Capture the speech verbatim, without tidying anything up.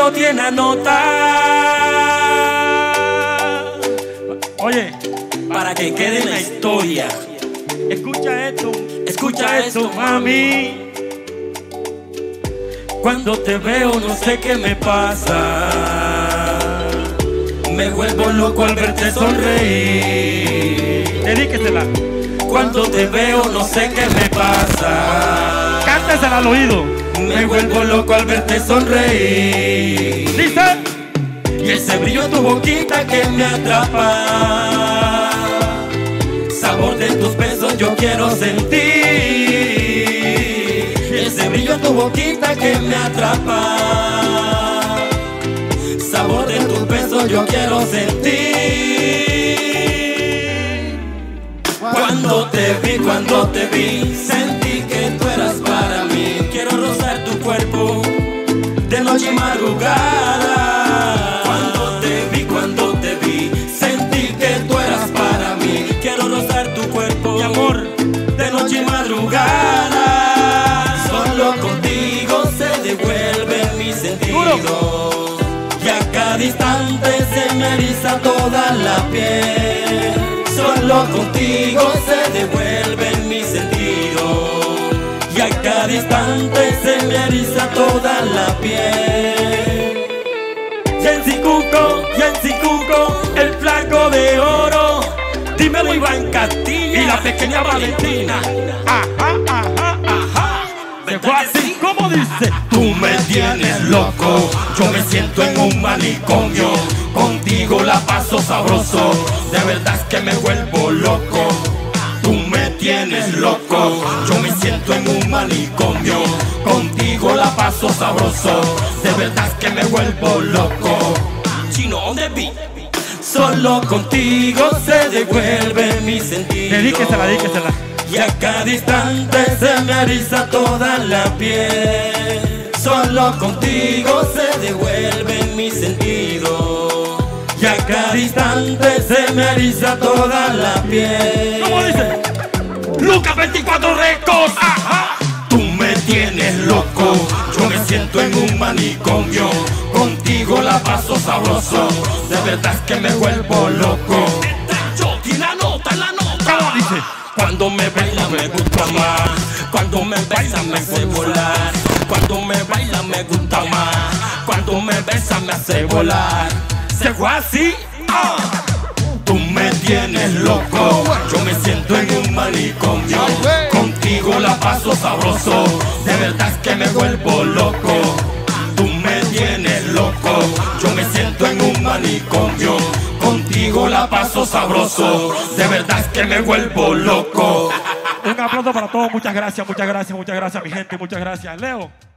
lo tiene nota. Oye, Para que quede en la historia. escucha esto, Escucha esto, mami. Cuando te veo no sé qué me pasa. Me vuelvo loco al verte sonreír. Dedíquesela. Cuando te veo no sé qué me pasa. Cántesela al oído. Me vuelvo loco al verte sonreír. Dice. Y ese brillo en tu boquita que me atrapa. Sabor de tus besos yo quiero sentir. Y ese brillo en tu boquita que me atrapa. Sabor de tus besos yo quiero sentir. Cuando te vi, cuando te vi, sentí que tú eras para mí. Quiero rozar tu cuerpo de noche y madrugada. Cuando te vi, cuando te vi, sentí que tú eras para mí. Quiero rozar tu cuerpo, mi amor, de noche y madrugada. Solo contigo se devuelve mi sentido. Y a cada instante se me eriza toda la piel. Solo contigo se devuelve mi sentido. Y a cada instante se me eriza toda la piel. Jensi Cuco, Jensi Cuco, el flaco de oro. Dímelo Iván Castilla y la pequeña Valentina. Ajá, ajá, ajá. Se fue así, como dice. Tú me tienes loco, yo me siento en un manicomio. Contigo la paso sabroso, de verdad es que me vuelvo loco. Tú me tienes loco, yo me siento en un manicomio. Contigo la paso sabroso, de verdad es que me vuelvo loco. Chino on the beat. Solo contigo se devuelve mi sentido. Dedíquesela, dedíquesela. Y a cada instante se me eriza toda la piel. Solo contigo se devuelve mi sentido. Y a cada instante se me eriza toda la piel. ¿Cómo dice? Lucas veinticuatro Records. Ajá. Tú me tienes loco, yo me siento en un manicomio. Contigo la paso sabroso, de verdad es que me vuelvo loco. Yo tiene la nota, la nota. ¿Cómo dice? Cuando me baila me gusta más. Cuando me besa me hace volar. Cuando me baila me gusta más. Cuando me besa me hace volar. Se fue así. Ah. Tú me tienes loco, yo me siento en un manicomio. Contigo la paso sabroso, de verdad es que me vuelvo loco. Tú me tienes loco, yo me siento en un manicomio. Contigo la paso sabroso, de verdad es que me vuelvo loco. Un aplauso para todos, muchas gracias, muchas gracias, muchas gracias, mi gente, muchas gracias. Leo.